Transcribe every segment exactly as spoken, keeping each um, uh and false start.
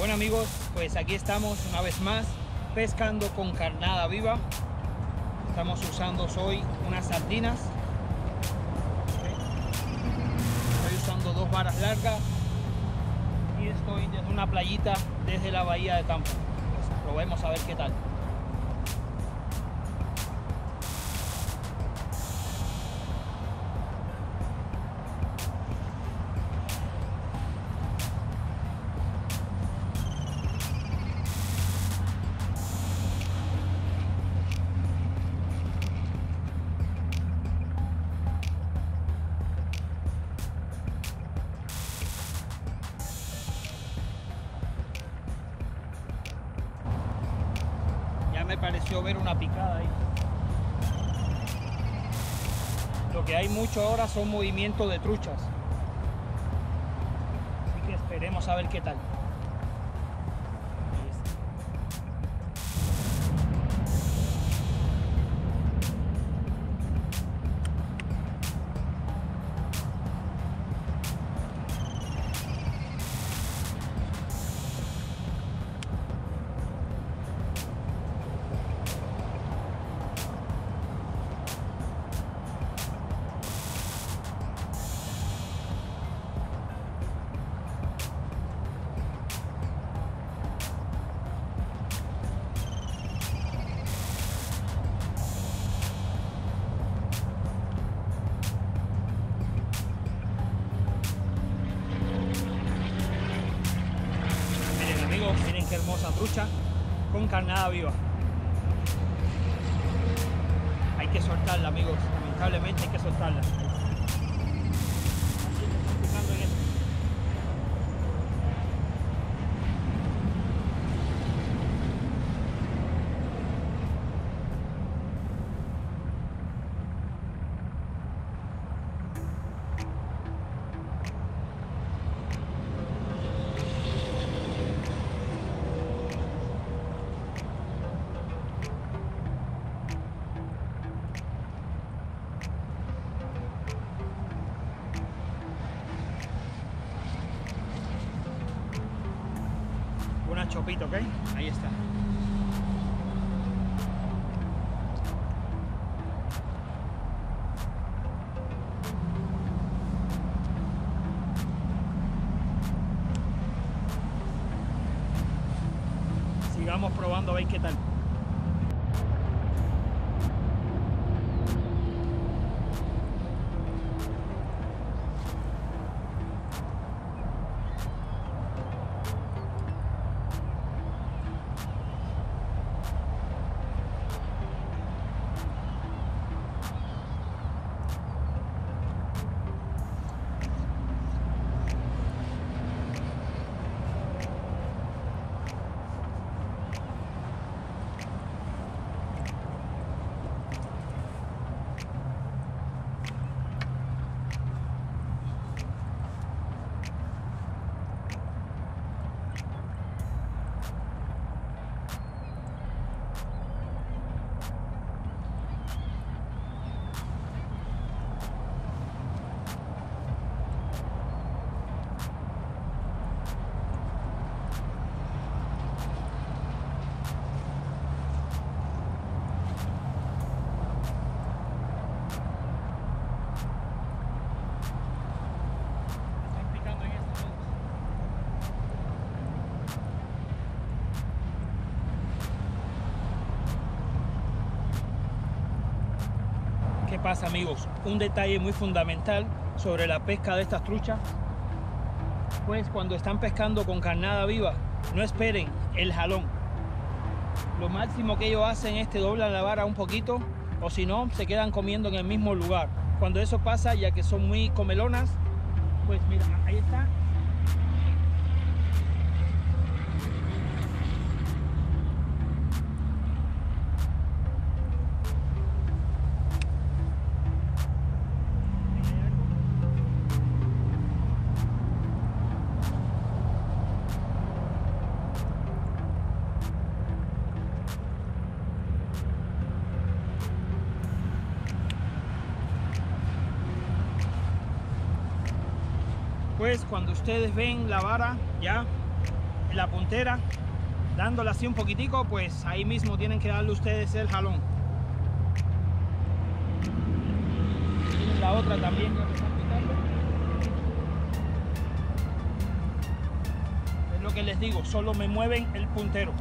Bueno amigos, pues aquí estamos una vez más pescando con carnada viva. Estamos usando hoy unas sardinas. Estoy usando dos varas largas y estoy desde una playita desde la bahía de Tampa. Pues probemos a ver qué tal. Me pareció ver una picada ahí. Lo que hay mucho ahora son movimientos de truchas, así que esperemos a ver qué tal. Miren qué hermosa trucha con carnada viva. Hay que soltarla, amigos, lamentablemente hay que soltarla. Una chopita, ¿ok? Ahí está. Sigamos probando a ver qué tal. ¿Qué pasa, amigos? Un detalle muy fundamental sobre la pesca de estas truchas, pues cuando están pescando con carnada viva, no esperen el jalón. Lo máximo que ellos hacen es que doblan la vara un poquito, o si no, se quedan comiendo en el mismo lugar. Cuando eso pasa, ya que son muy comelonas, pues mira, ahí está. Pues cuando ustedes ven la vara ya la puntera, dándole así un poquitico, pues ahí mismo tienen que darle ustedes el jalón. Tienen la otra también que me están picando. Es lo que les digo, solo me mueven el puntero.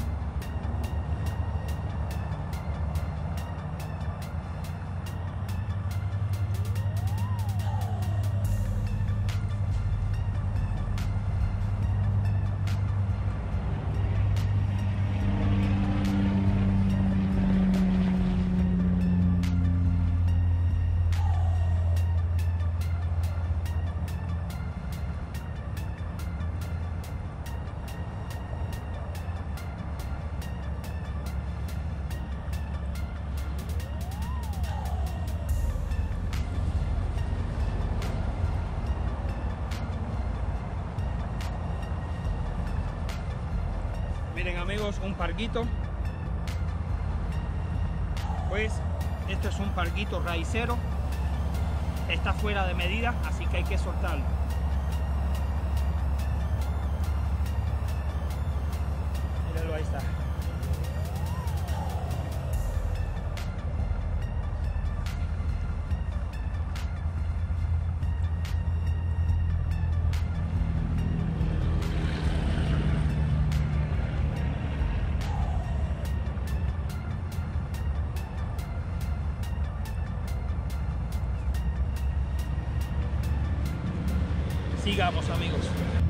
Miren amigos, un parguito. Pues esto es un parguito raicero. Está fuera de medida, así que hay que soltarlo. Mírenlo, ahí está. Sigamos amigos.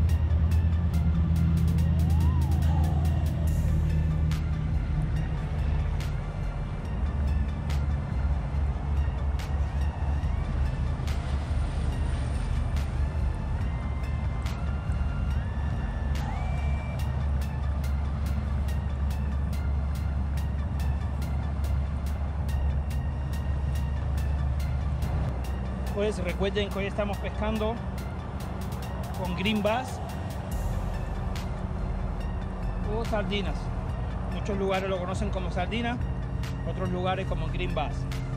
Pues recuerden que hoy estamos pescando con green bass o sardinas. Muchos lugares lo conocen como sardina, otros lugares como green bass.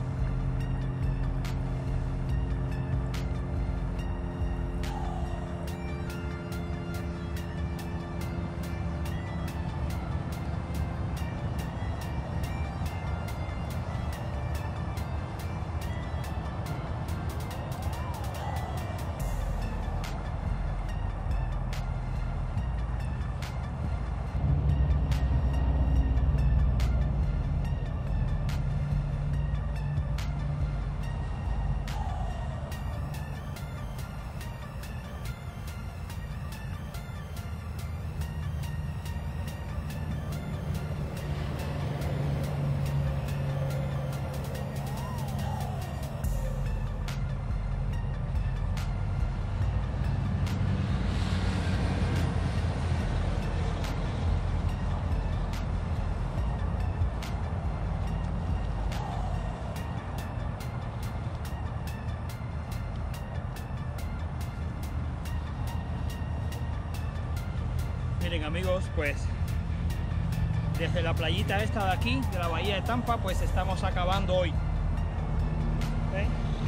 Miren amigos, pues desde la playita esta de aquí, de la bahía de Tampa, pues estamos acabando hoy. ¿Okay?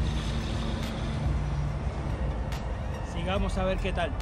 Sigamos a ver qué tal.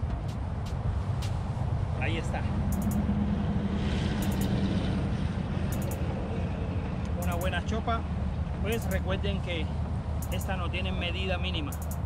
Ahí está. buena chopa, pues recuerden que esta no tiene medida mínima.